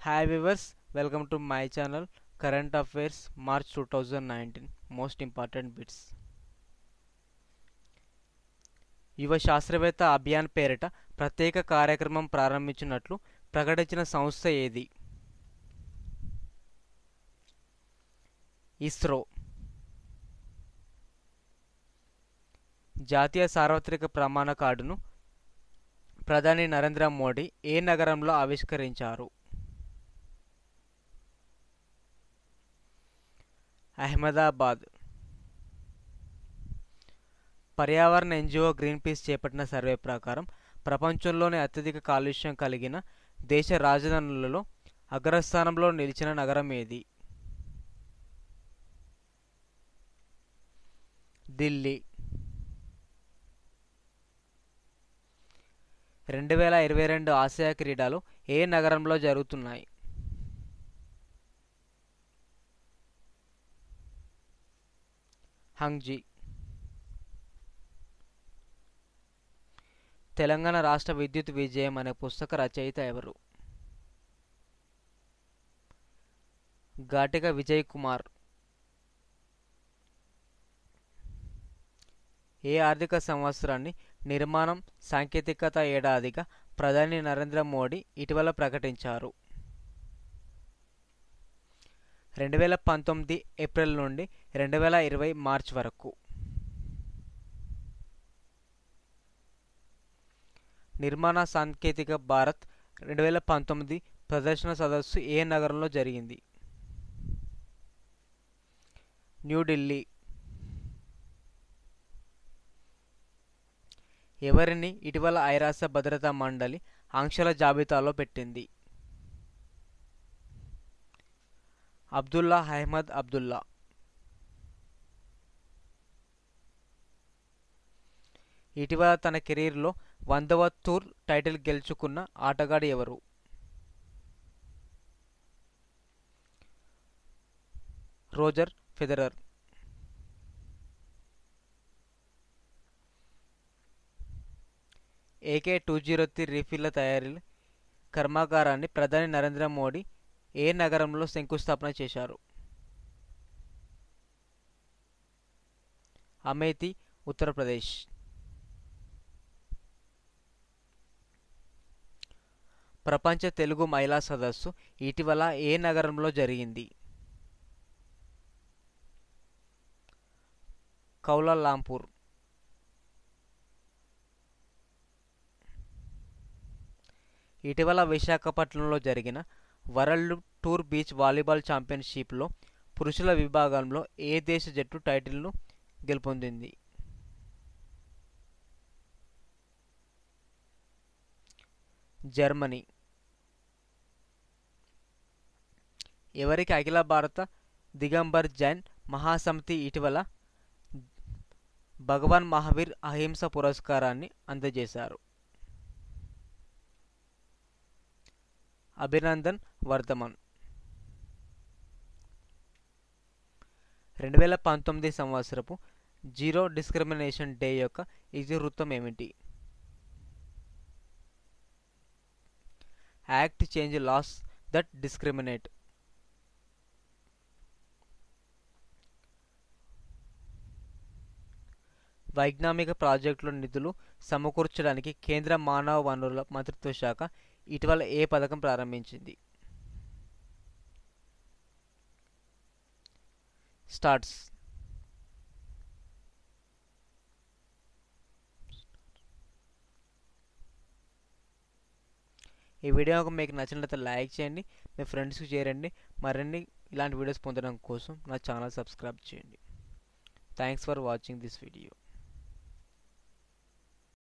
Hi viewers, welcome to my channel Current Affairs March 2019 Most Important Bits. యువ శాస్త్రవేత్త అభియాన్ పేరిట ప్రత్యేక కార్యక్రమం ప్రారంభించినట్లు ప్రకటించిన సంస్థ ఏది? ఇస్రో. జాతీయ సార్వత్రిక ప్రమాణ కార్డును ప్రధాని నరేంద్ర మోడీ ఏ నగరంలో ఆవిష్కరించారు? అహ్మదాబాద్. పర్యావరణ ఎన్జిఓ గ్రీన్పీస్ చేపట్టిన సర్వే ప్రకారం ప్రపంచంలోనే అత్యధిక కాలుష్యం కలిగిన దేశ రాజధానులలో అగ్రస్థానంలో నిలిచిన నగరం ఏది? ఢిల్లీ. 2022 ఆసియా క్రీడలు ఏ నగరంలో జరుగుతున్నాయి? హంగ్జీ. తెలంగాణ రాష్ట్ర విద్యుత్ విజయం అనే పుస్తక రచయిత ఎవరు? ఘాటిక విజయ్ కుమార్. ఏ ఆర్థిక సంవత్సరాన్ని నిర్మాణం సాంకేతికత ఏడాదిగా ప్రధాని నరేంద్ర మోడీ ఇటీవల ప్రకటించారు? 2019 ఏప్రిల్ నుండి 2020 మార్చ్ వరకు. నిర్మాణ సాంకేతిక భారత్ 2019 ప్రదర్శన సదస్సు ఏ నగరంలో జరిగింది? న్యూఢిల్లీ. ఎవరిని ఇటీవల ఐరాస భద్రతా మండలి ఆంక్షల జాబితాలో పెట్టింది? అబ్దుల్లా అహ్మద్ అబ్దుల్లా. ఇటీవల తన కెరీర్లో 100వ టూర్ టైటిల్ గెలుచుకున్న ఆటగాడు ఎవరు? Roger Federer. AK-203 రీఫిల్ల తయారీ కర్మాగారాన్ని ప్రధాని నరేంద్ర మోడీ ఏ నగరంలో శంకుస్థాపన చేశారు? అమేథీ, ఉత్తరప్రదేశ్. ప్రపంచ తెలుగు మహిళా సదస్సు ఇటీవల ఏ నగరంలో జరిగింది? కౌలాలంపూర్. ఇటీవల విశాఖపట్నంలో జరిగిన వరల్డ్ టూర్ బీచ్ వాలీబాల్ ఛాంపియన్షిప్లో పురుషుల విభాగంలో ఏ దేశ జట్టు టైటిల్ను గెలుపొందింది? జర్మనీ. ఎవరికి అఖిల భారత దిగంబర్ జైన్ మహాసమితి ఇటీవల భగవాన్ మహావీర్ అహింస పురస్కారాన్ని అందజేశారు? అభినందన్ వర్ధమన్. 2019 సంవత్సరపు జీరో డిస్క్రిమినేషన్ డే యొక్క ఇతివృత్తం ఏమిటి? Act change laws that discriminate. వైజ్ఞానిక ప్రాజెక్టుల నిధులు సమకూర్చడానికి కేంద్ర మానవ వనరుల మంత్రిత్వ శాఖ ఇటీవల ఏ పథకం ప్రారంభించింది? స్టార్ట్స్. ఈ వీడియో మీకు నచ్చినట్లయితే లైక్ చేయండి, మీ ఫ్రెండ్స్కి చేరండి. మరిన్ని ఇలాంటి వీడియోస్ పొందడం కోసం నా ఛానల్ సబ్స్క్రైబ్ చేయండి. Thanks for watching this video.